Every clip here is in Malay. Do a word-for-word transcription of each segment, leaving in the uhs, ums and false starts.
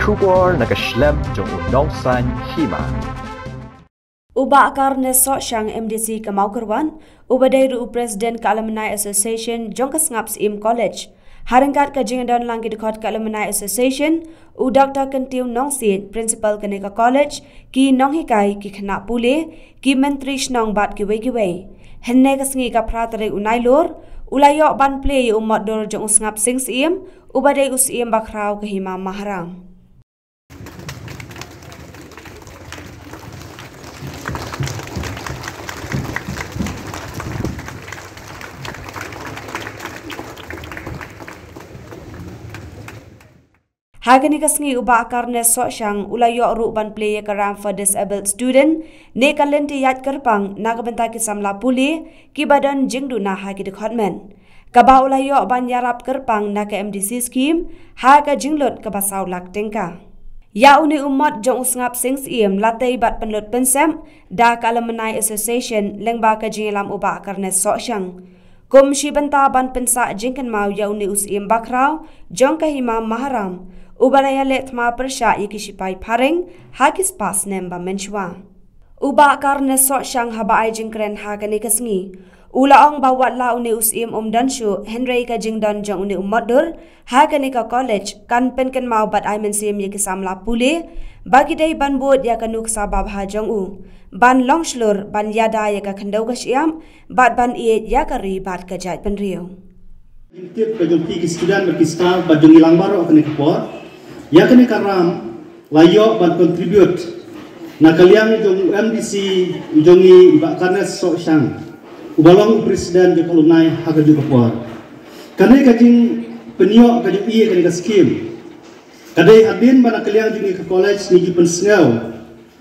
kubor nakaslem jong unongsan hima. Uba karne so syang M D C Kamau Kerwan, uba dairu Presiden ka Alumni Association jong kasngap im college. Harangkat ka jingadan lang gidikot ka Alumni Association, u Doctor Kentiu Nongsin, Principal Kaneka College, ki nonghikai ki khana pule, ki menteri nong bat ki wei Henne kasngi ka pratare unailor, ulayo ban play umot dor jong usngap sing sim, uba dai us im bakrau ke hima maharam. Hagani kasngi uba karne so syang ulayo ru ban play karam for disabled student ne kalenti yat kerpang nagabenta ki samla puli ki badan jingdu na ha ki department kaba ulayo ban yarap kerpang na ke M D C scheme ha ka jinglot ka basau lak tengka ya uni umat jong usngap sings iem latei bat penlut pensem da ka Alumni Association lengba ka jingilam uba karne so syang kum shi benta ban pensa jingkan mau ya uni us iem bakrau jong ka hima maharam Ubaraya let ma persya ikisipai paring hakis pas nemba menchua. Uba karne so syang haba ai jingkren hagani kasngi. Ula ong bawat la uni usim um danshu Henry ka jingdan jong uni umadur hagani ka college kan penken mau bat ai mensim yikisam la pule bagi dai ban buat ya kanuk sabab ha jong u. Ban longshlur ban yada ya ka khandau ka siam bat ban iet ya ka ri bat ka jat penriu. Intip ka jong ki student berkistar bat jong ilang baro kani kapor. Ya kini karam layo ban contribute na kaliang jong M D C jongi iba karnes so syang ubalong presiden jong alumni haga juga puar kane kajing penio kajing iye kane ka scheme kadai adin bana kaliang jongi ke college ni jipen sengau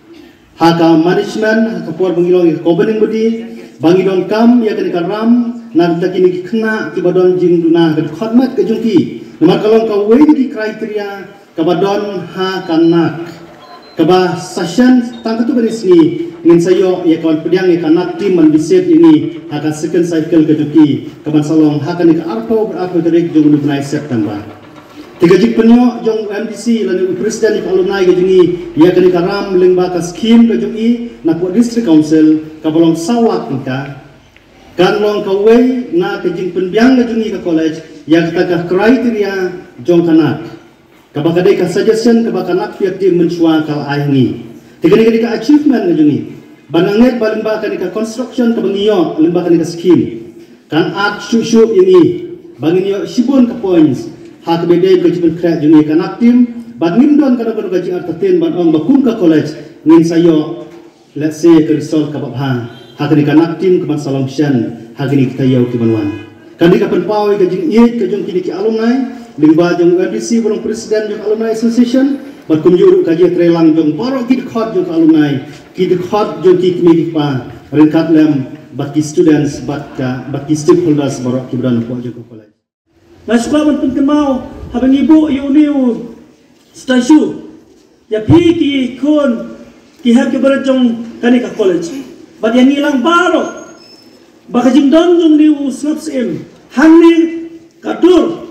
haka management haka puar bangilong ke kobening budi bangidon kam ya kane karam na takini kena kibadon jing duna ka khotmat ka jongki nomor kalong ka way di kriteria kabadon ha kanak kaba session tangkatu beris ni ngin sayo ya kawan pediang ya kanak tim manbisip ini haka second cycle keduki kaban salong haka ni ka arpo berapa kerik jong ulunai September tiga jik penyo jong M D C lalu presiden ni alumni gejungi ya kani karam lengba ka scheme gejungi na po district council kabalong sawak nika kan long kawai na kejing penbiang gejungi ka college ya kita kriteria jong kanak kabakadai ka suggestion kabakanak piak di mencuang kal aini tigani kani ka achievement na jungi bananget balimba kani ka construction ka bangiyo limba kani ka scheme kan art shushu ini bangiyo sibun ka points hak bedai ka jiben kra jungi kanak tim badmindon kana ka gaji art ten ban ong bakun ka college ngin sayo let's say ka result ka babha hakani kanak tim ka salong shan hakani kita yau ki banwan kani ka penpawi ka jing iet ka jong kini ki alumni lingba jong M D C borong presiden jong alumni association bakum juru kaji trelang jong paro kid khot jong alumni kid khot jong ki kmi pa renkat lem bat ki students bat ka bat ki stakeholders borok ki bran ko jong college la sekolah ban pen mau habang ibu yu niu stasyu ya pi ki kon ki hab ke barat jong kani ka college bat yang nilang baro bakajing don jong niu snaps im hangni kadur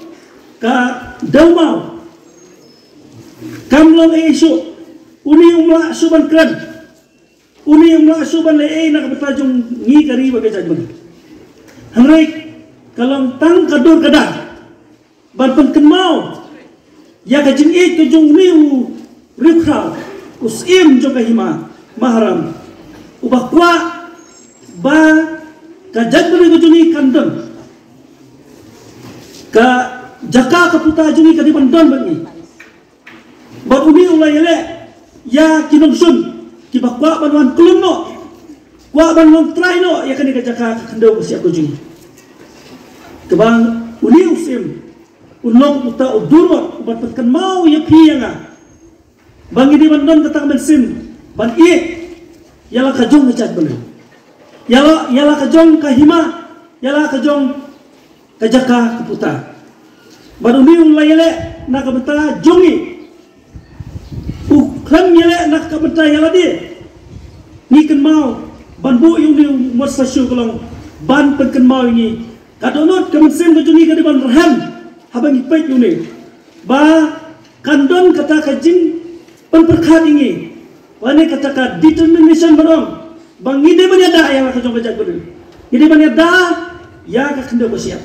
ka daumau kamlong isu uni umla suban kran uni umla suban le e nak betajung ngi kari bagai jajman hangrek kalong tang kadur kada ban pen kemau ya ka jing e ke jung niu rikha usim jong ka hima maharam ubah kwa ba ka jajman ke jungi kandam ka jaka kaputa jungi kadi bandon bagi ba uni ulai ele ya kinong sun ki bakwa banwan kulun no kwa banwan try no ya kani ka jaka kando ko siap ko jungi kebang uni usim ulong uta udurwa ubat patkan mau ya piyanga bangi di bandon katang bensin ban i yala ka jong ngajat bane yala yala ka jong kahima yala ka jong ka jaka kaputa baru ni ulai ele nak kabenta jongi ukram ele nak kabenta yala dia ni kan mau ban bu yung ni masa syu kolong ban penken mau ini kadonot kemensen ke jongi kadi ban rahan habang ipet yung ni ba kando ban kata kajing penperkat ini, wane kata ka determination barong, bang ide ban ada yang akan jong kajak berdua, ide ban ada ya akan kena bersiap.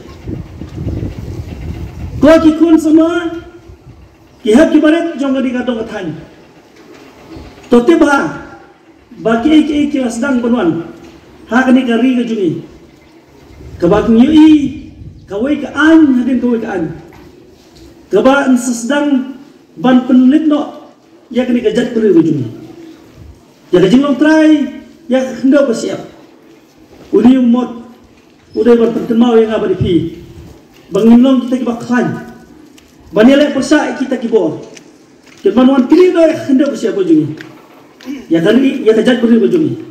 Kau kikun semua, kihak kibaret jong kadi kadong katanya. Tote bah, bagi ek kilas dang penuan, hak ni kari kajungi, kabak nyui, kawai ke an, hadin kawai ke an. Kaba sedang ban penulit no, ya kini kejat perlu ujungnya. Ya kejing long try, ya hendak bersiap. Udi umot, udah ban pertemau yang abadi pi. Bangin long kita kibak klan, banyak persa kita kibor. Kemanuan pilih no, ya hendak bersiap ujungnya. Ya kali, ya kejat perlu ujungnya.